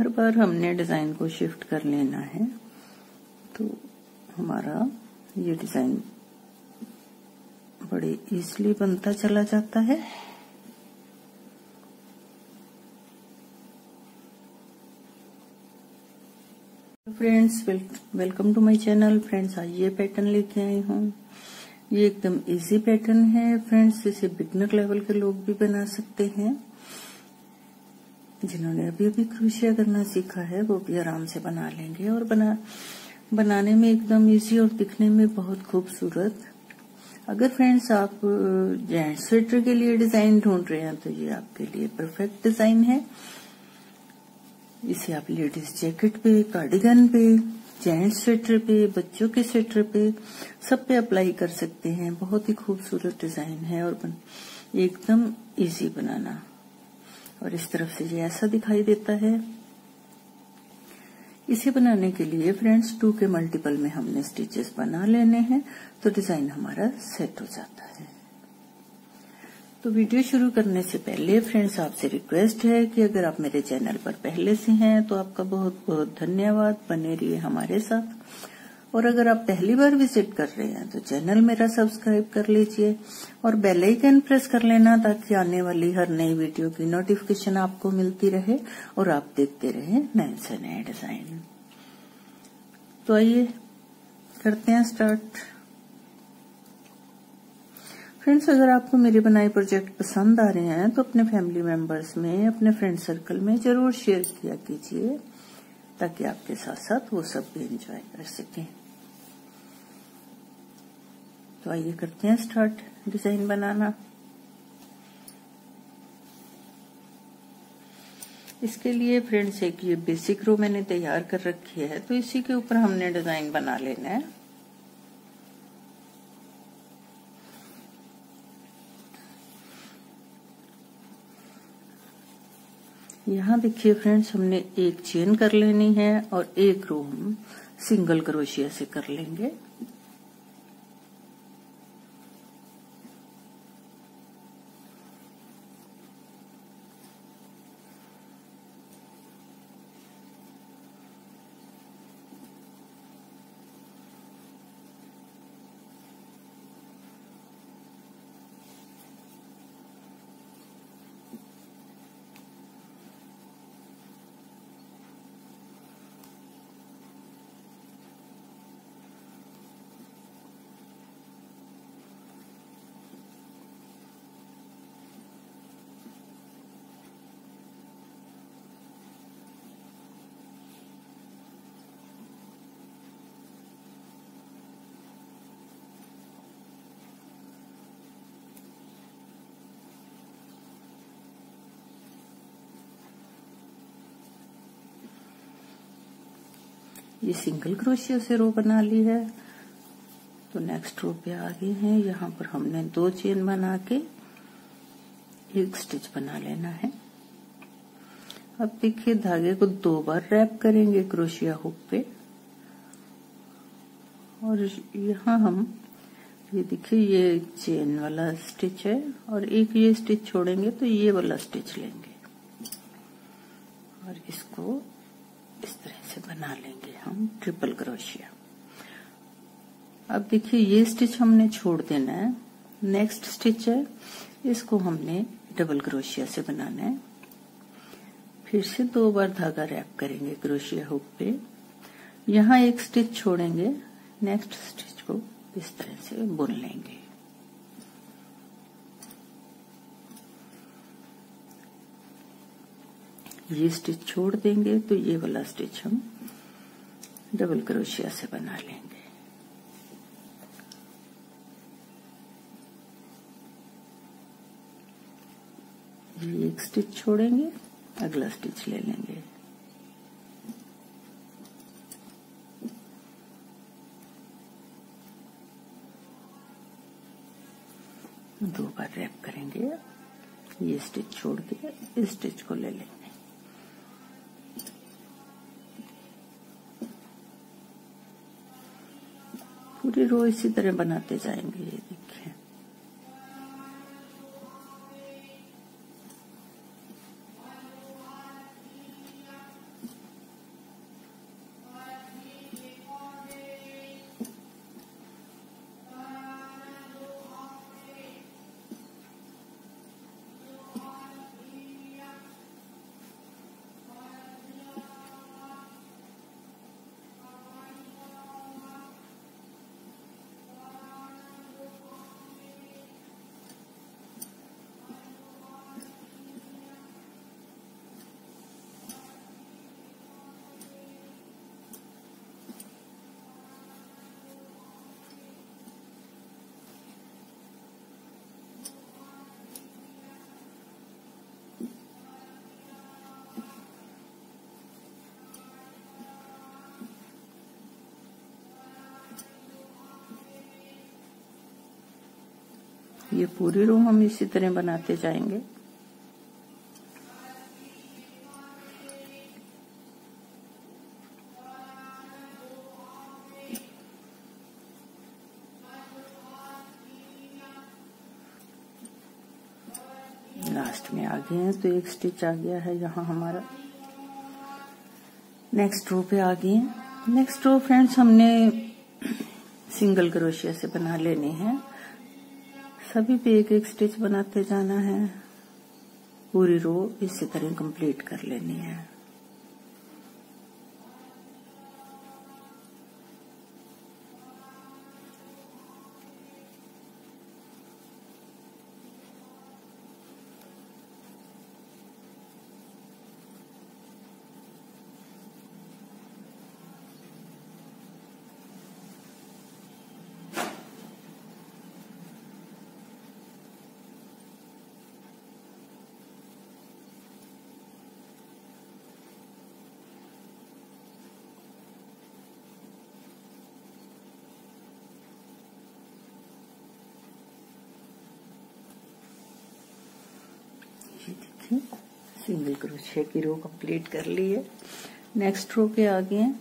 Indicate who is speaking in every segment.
Speaker 1: हर बार हमने डिजाइन को शिफ्ट कर लेना है तो हमारा ये डिजाइन बड़े इजीली बनता चला जाता है। Friends, welcome to my channel. Friends, आज ये पैटर्न लेके आई हूँ। ये एकदम इजी पैटर्न है फ्रेंड्स, इसे बिगनर लेवल के लोग भी बना सकते हैं। जिन्होंने अभी अभी क्रोशिया करना सीखा है वो भी आराम से बना लेंगे और बनाने में एकदम इजी और दिखने में बहुत खूबसूरत। अगर फ्रेंड्स आप जेंट स्वेटर के लिए डिजाइन ढूंढ रहे हैं तो ये आपके लिए परफेक्ट डिजाइन है। इसे आप लेडीज जैकेट पे, कार्डिगन पे, जेंट स्वेटर पे, बच्चों के स्वेटर पे, सब पे अप्लाई कर सकते हैं। बहुत ही खूबसूरत डिजाइन है और एकदम इजी बनाना। और इस तरफ से ये ऐसा दिखाई देता है। इसे बनाने के लिए फ्रेंड्स 2 के मल्टीपल में हमने स्टिचेस बना लेने हैं तो डिजाइन हमारा सेट हो जाता है। तो वीडियो शुरू करने से पहले फ्रेंड्स आपसे रिक्वेस्ट है कि अगर आप मेरे चैनल पर पहले से हैं तो आपका बहुत बहुत धन्यवाद, बने रहिए हमारे साथ। और अगर आप पहली बार विजिट कर रहे हैं तो चैनल मेरा सब्सक्राइब कर लीजिए और बेल आइकन प्रेस कर लेना ताकि आने वाली हर नई वीडियो की नोटिफिकेशन आपको मिलती रहे और आप देखते रहे नए से नए डिजाइन। तो आइए करते हैं स्टार्ट। फ्रेंड्स, अगर आपको मेरे बनाए प्रोजेक्ट पसंद आ रहे हैं तो अपने फैमिली मेंबर्स में, अपने फ्रेंड सर्कल में जरूर शेयर किया कीजिए ताकि आपके साथ साथ वो सब भी एंजॉय कर सकें। तो आइए करते हैं स्टार्ट डिजाइन बनाना। इसके लिए फ्रेंड्स एक ये बेसिक रो मैंने तैयार कर रखी है तो इसी के ऊपर हमने डिजाइन बना लेना है। यहाँ देखिए फ्रेंड्स, हमने एक चेन कर लेनी है और एक रो हम सिंगल क्रोशिया से कर लेंगे। ये सिंगल क्रोशिया से रो बना ली है तो नेक्स्ट रो पे आ गए हैं। यहाँ पर हमने 2 चेन बना के एक स्टिच बना लेना है। अब देखिए धागे को 2 बार रैप करेंगे क्रोशिया हुक पे और यहाँ हम ये देखिए ये चेन वाला स्टिच है और एक ये स्टिच छोड़ेंगे तो ये वाला स्टिच लेंगे और इसको इस तरह से बना लेंगे हम ट्रिपल क्रोशिया। अब देखिए ये स्टिच हमने छोड़ देना है। नेक्स्ट स्टिच है, इसको हमने डबल क्रोशिया से बनाना है। फिर से 2 बार धागा रैप करेंगे क्रोशिया हुक पे। यहाँ एक स्टिच छोड़ेंगे, नेक्स्ट स्टिच को इस तरह से बुन लेंगे। ये स्टिच छोड़ देंगे तो ये वाला स्टिच हम डबल क्रोशिया से बना लेंगे। ये एक स्टिच छोड़ेंगे, अगला स्टिच ले लेंगे। दो बार रैप करेंगे, ये स्टिच छोड़ के इस स्टिच को ले लेंगे। पूरी रो इसी तरह बनाते जाएंगे। ये देखिए ये पूरी रो हम इसी तरह बनाते जाएंगे। लास्ट में आ गए हैं तो एक स्टिच आ गया है यहाँ हमारा। नेक्स्ट रो पे आ गए हैं। नेक्स्ट रो फ्रेंड्स हमने सिंगल क्रोशिया से बना लेने हैं। सभी पे एक एक स्टिच बनाते जाना है। पूरी रो इसी तरह कंप्लीट कर लेनी है। ये देखिए सिंगल क्रोशिया की रो कंप्लीट कर ली है। नेक्स्ट रो पे आ गए हैं।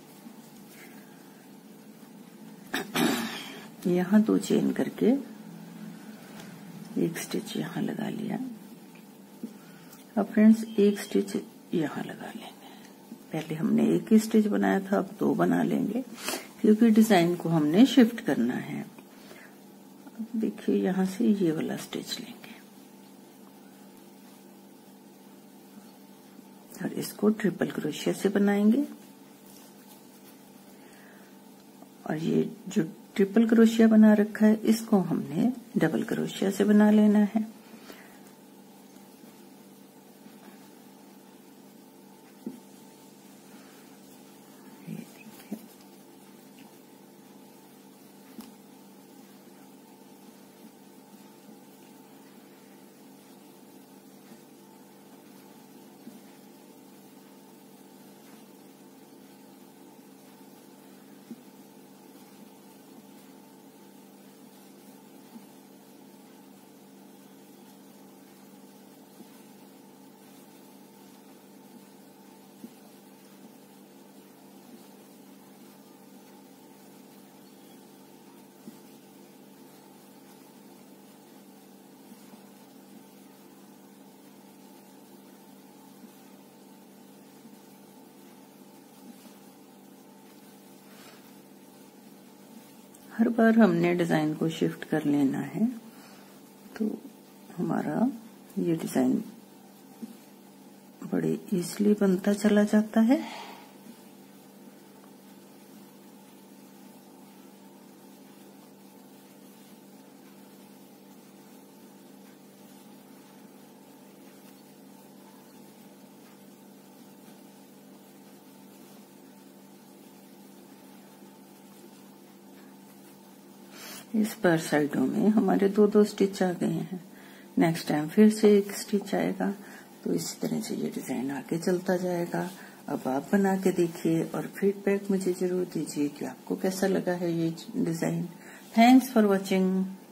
Speaker 1: यहाँ 2 चेन करके एक स्टिच यहाँ लगा लिया। अब फ्रेंड्स एक स्टिच यहाँ लगा लेंगे। पहले हमने एक ही स्टिच बनाया था, अब 2 बना लेंगे क्योंकि डिजाइन को हमने शिफ्ट करना है। अब देखिए यहाँ से ये वाला स्टिच लेंगे और इसको ट्रिपल क्रोशिया से बनाएंगे। और ये जो ट्रिपल क्रोशिया बना रखा है इसको हमने डबल क्रोशिया से बना लेना है। हर बार हमने डिजाइन को शिफ्ट कर लेना है तो हमारा ये डिजाइन बड़े इजीली बनता चला जाता है। इस पर साइडों में हमारे 2-2 स्टिच आ गए हैं। नेक्स्ट टाइम फिर से एक स्टिच आएगा तो इसी तरह से ये डिजाइन आगे चलता जाएगा। अब आप बना के देखिए और फीडबैक मुझे जरूर दीजिए कि आपको कैसा लगा है ये डिजाइन। Thanks for watching.